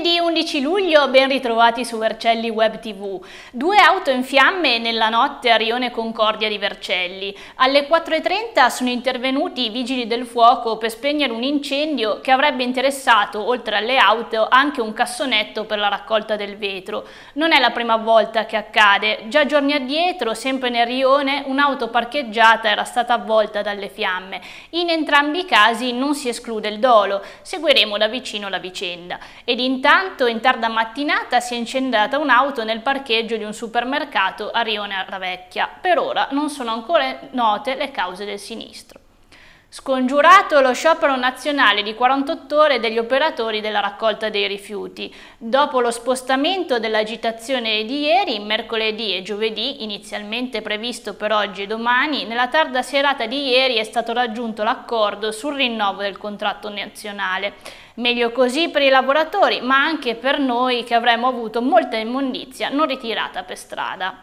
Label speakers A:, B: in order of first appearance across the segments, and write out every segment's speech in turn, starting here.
A: Venerdì 11 luglio, ben ritrovati su Vercelli Web TV. 2 auto in fiamme nella notte a Rione Concordia di Vercelli. Alle 4:30 sono intervenuti i vigili del fuoco per spegnere un incendio che avrebbe interessato, oltre alle auto, anche un cassonetto per la raccolta del vetro. Non è la prima volta che accade. Già giorni addietro, sempre nel Rione, un'auto parcheggiata era stata avvolta dalle fiamme. In entrambi i casi non si esclude il dolo. Seguiremo da vicino la vicenda. Ed intanto in tarda mattinata si è incendiata un'auto nel parcheggio di un supermercato a Rione Ravecchia. Per ora non sono ancora note le cause del sinistro. Scongiurato lo sciopero nazionale di 48 ore degli operatori della raccolta dei rifiuti. Dopo lo spostamento dell'agitazione di ieri, mercoledì e giovedì, inizialmente previsto per oggi e domani, nella tarda serata di ieri è stato raggiunto l'accordo sul rinnovo del contratto nazionale. Meglio così per i lavoratori, ma anche per noi che avremmo avuto molta immondizia non ritirata per strada.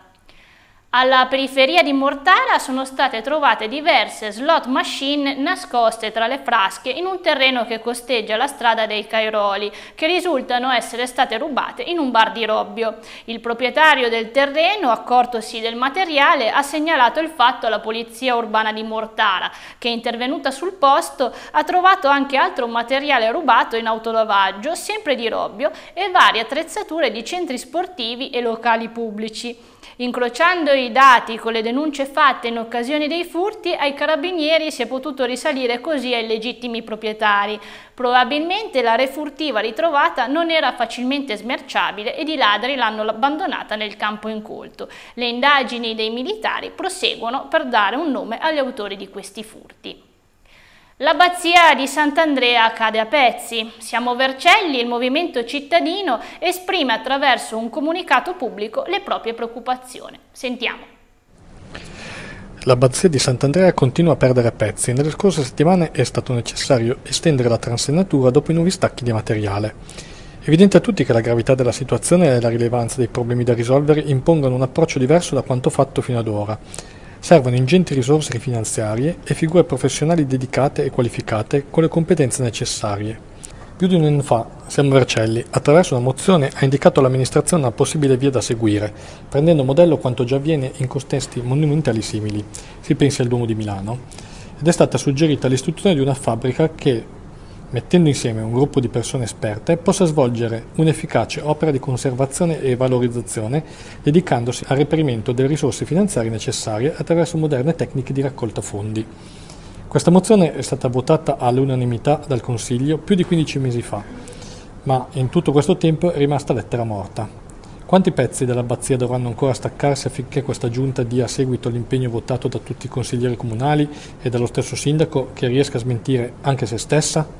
A: Alla periferia di Mortara sono state trovate diverse slot machine nascoste tra le frasche in un terreno che costeggia la strada dei Cairoli, che risultano essere state rubate in un bar di Robbio. Il proprietario del terreno, accortosi del materiale, ha segnalato il fatto alla Polizia Urbana di Mortara, che intervenuta sul posto ha trovato anche altro materiale rubato in autolavaggio, sempre di Robbio, e varie attrezzature di centri sportivi e locali pubblici. Incrociando i dati con le denunce fatte in occasione dei furti, ai carabinieri si è potuto risalire così ai legittimi proprietari. Probabilmente la refurtiva ritrovata non era facilmente smerciabile ed i ladri l'hanno abbandonata nel campo incolto. Le indagini dei militari proseguono per dare un nome agli autori di questi furti. L'abbazia di Sant'Andrea cade a pezzi. Siamo Vercelli, il movimento cittadino esprime attraverso un comunicato pubblico le proprie preoccupazioni. Sentiamo.
B: L'abbazia di Sant'Andrea continua a perdere pezzi. Nelle scorse settimane è stato necessario estendere la transenatura dopo i nuovi stacchi di materiale. È evidente a tutti che la gravità della situazione e la rilevanza dei problemi da risolvere impongono un approccio diverso da quanto fatto fino ad ora. Servono ingenti risorse finanziarie e figure professionali dedicate e qualificate con le competenze necessarie. Più di un anno fa, Siamo Vercelli, attraverso una mozione, ha indicato all'amministrazione una possibile via da seguire, prendendo modello quanto già avviene in contesti monumentali simili. Si pensi al Duomo di Milano. Ed è stata suggerita l'istituzione di una fabbrica che, mettendo insieme un gruppo di persone esperte, possa svolgere un'efficace opera di conservazione e valorizzazione, dedicandosi al reperimento delle risorse finanziarie necessarie attraverso moderne tecniche di raccolta fondi. Questa mozione è stata votata all'unanimità dal Consiglio più di 15 mesi fa, ma in tutto questo tempo è rimasta lettera morta. Quanti pezzi dell'abbazia dovranno ancora staccarsi affinché questa giunta dia seguito all'impegno votato da tutti i consiglieri comunali e dallo stesso sindaco, che riesca a smentire anche se stessa?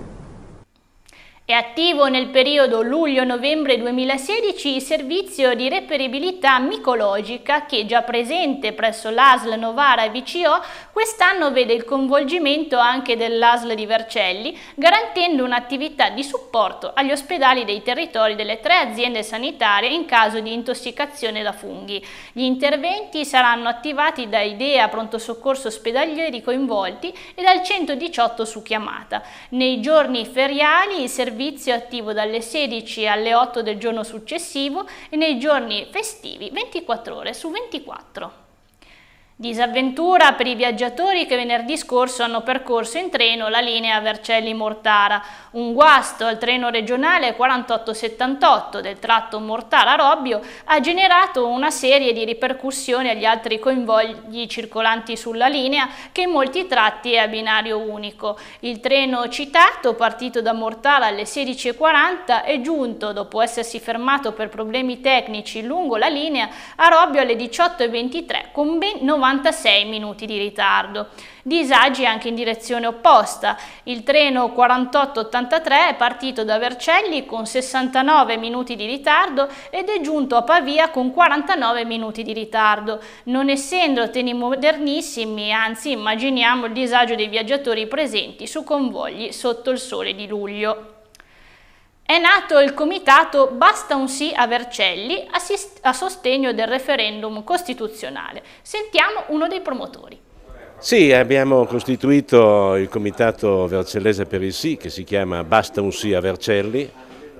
A: È attivo nel periodo luglio-novembre 2016 il servizio di reperibilità micologica che, già presente presso l'ASL Novara e VCO, quest'anno vede il coinvolgimento anche dell'ASL di Vercelli, garantendo un'attività di supporto agli ospedali dei territori delle 3 aziende sanitarie in caso di intossicazione da funghi. Gli interventi saranno attivati da IDEA Pronto Soccorso Ospedalieri coinvolti e dal 118 su chiamata. Nei giorni feriali il servizio è attivo dalle 16 alle 8 del giorno successivo e nei giorni festivi 24 ore su 24. Disavventura per i viaggiatori che venerdì scorso hanno percorso in treno la linea Vercelli-Mortara. Un guasto al treno regionale 4878 del tratto Mortara-Robbio ha generato una serie di ripercussioni agli altri convogli circolanti sulla linea, che in molti tratti è a binario unico. Il treno citato, partito da Mortara alle 16:40, è giunto, dopo essersi fermato per problemi tecnici lungo la linea, a Robbio alle 18:23 con ben 96 minuti di ritardo. Disagi anche in direzione opposta. Il treno 4883 è partito da Vercelli con 69 minuti di ritardo ed è giunto a Pavia con 49 minuti di ritardo. Non essendo treni modernissimi, anzi immaginiamo il disagio dei viaggiatori presenti su convogli sotto il sole di luglio. È nato il comitato Basta un sì a Vercelli a sostegno del referendum costituzionale. Sentiamo uno dei promotori.
C: Sì, abbiamo costituito il comitato vercellese per il sì, che si chiama Basta un sì a Vercelli,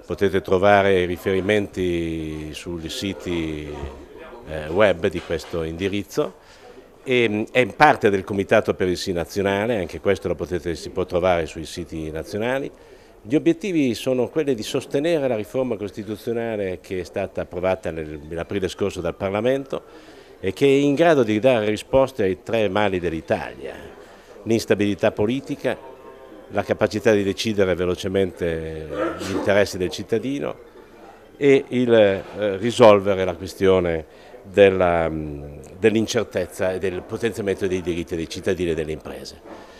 C: potete trovare i riferimenti sui siti web di questo indirizzo. È parte del Comitato per il Sì nazionale, anche questo si può trovare sui siti nazionali. Gli obiettivi sono quelli di sostenere la riforma costituzionale che è stata approvata nell'aprile scorso dal Parlamento e che è in grado di dare risposte ai tre mali dell'Italia: l'instabilità politica, la capacità di decidere velocemente gli interessi del cittadino e il risolvere la questione dell'incertezza e del potenziamento dei diritti dei cittadini e delle imprese.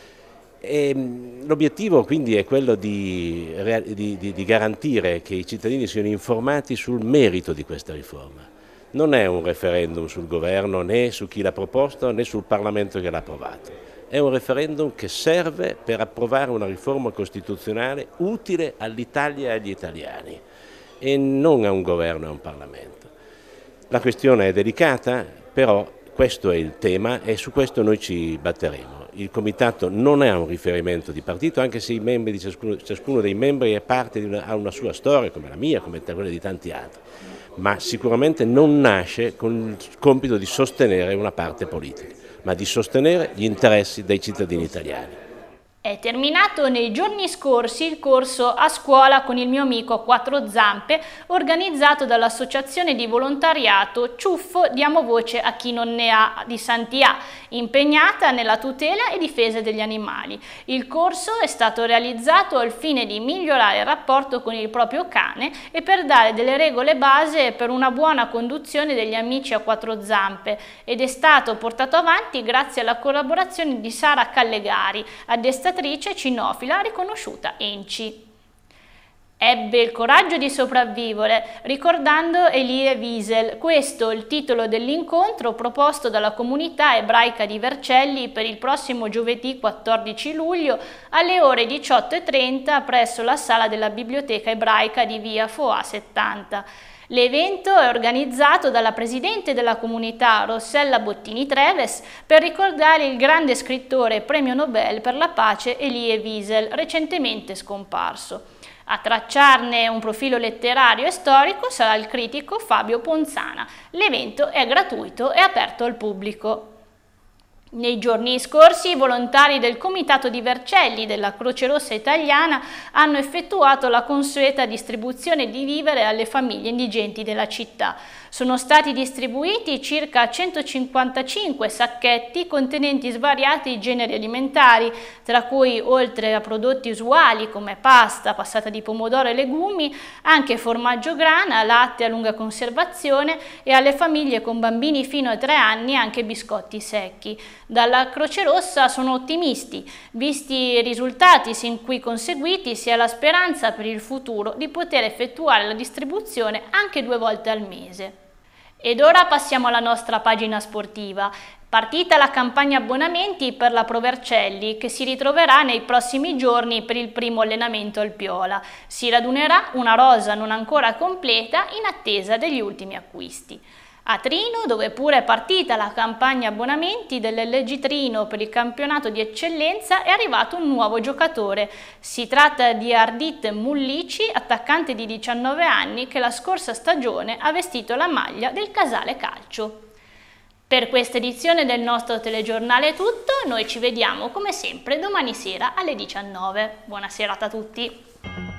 C: L'obiettivo quindi è quello di garantire che i cittadini siano informati sul merito di questa riforma. Non è un referendum sul governo, né su chi l'ha proposto, né sul Parlamento che l'ha approvato. È un referendum che serve per approvare una riforma costituzionale utile all'Italia e agli italiani, e non a un governo e a un Parlamento. La questione è delicata, però questo è il tema e su questo noi ci batteremo. Il Comitato non è un riferimento di partito, anche se i membri di ciascuno dei membri ha una sua storia, come la mia, come quella di tanti altri, ma sicuramente non nasce con il compito di sostenere una parte politica, ma di sostenere gli interessi dei cittadini italiani.
A: È terminato nei giorni scorsi il corso A Scuola con il mio amico a quattro zampe, organizzato dall'associazione di volontariato Ciuffo Diamo Voce a Chi Non Ne Ha di Santià, impegnata nella tutela e difesa degli animali. Il corso è stato realizzato al fine di migliorare il rapporto con il proprio cane e per dare delle regole base per una buona conduzione degli amici a quattro zampe, ed è stato portato avanti grazie alla collaborazione di Sara Callegari, addestratrice cinofila riconosciuta ENCI. Ebbe il coraggio di sopravvivere, ricordando Elie Wiesel. Questo è il titolo dell'incontro proposto dalla comunità ebraica di Vercelli per il prossimo giovedì 14 luglio alle ore 18:30 presso la sala della Biblioteca Ebraica di via Foà 70. L'evento è organizzato dalla presidente della comunità Rossella Bottini Treves per ricordare il grande scrittore e premio Nobel per la pace Elie Wiesel, recentemente scomparso. A tracciarne un profilo letterario e storico sarà il critico Fabio Ponzana. L'evento è gratuito e aperto al pubblico. Nei giorni scorsi i volontari del Comitato di Vercelli della Croce Rossa Italiana hanno effettuato la consueta distribuzione di vivere alle famiglie indigenti della città. Sono stati distribuiti circa 155 sacchetti contenenti svariati generi alimentari, tra cui, oltre a prodotti usuali come pasta, passata di pomodoro e legumi, anche formaggio grana, latte a lunga conservazione e alle famiglie con bambini fino a 3 anni anche biscotti secchi. Dalla Croce Rossa sono ottimisti, visti i risultati sin qui conseguiti, si ha la speranza per il futuro di poter effettuare la distribuzione anche 2 volte al mese. Ed ora passiamo alla nostra pagina sportiva. Partita la campagna abbonamenti per la Pro Vercelli, che si ritroverà nei prossimi giorni per il primo allenamento al Piola. Si radunerà una rosa non ancora completa in attesa degli ultimi acquisti. A Trino, dove pure è partita la campagna abbonamenti dell'LG Trino per il campionato di eccellenza, è arrivato un nuovo giocatore. Si tratta di Ardit Mullici, attaccante di 19 anni che la scorsa stagione ha vestito la maglia del Casale Calcio. Per questa edizione del nostro telegiornale è tutto, noi ci vediamo come sempre domani sera alle 19. Buona serata a tutti!